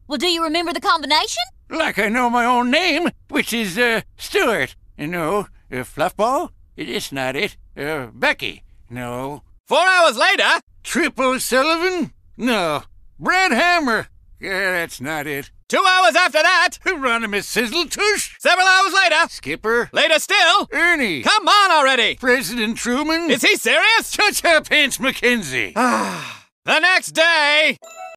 Well, do you remember the combination? Like I know my own name, which is, Stuart. No, Fluffball? It's not it. Becky? No. 4 hours later! Trip O'Sullivan? No. Brad Hammer? Yeah, that's not it. 2 hours after that! Hieronymus Sizzletush? Several hours later! Skipper? Later still! Ernie? Come on already! President Truman? Is he serious? Touch Pants McKenzie. The next day!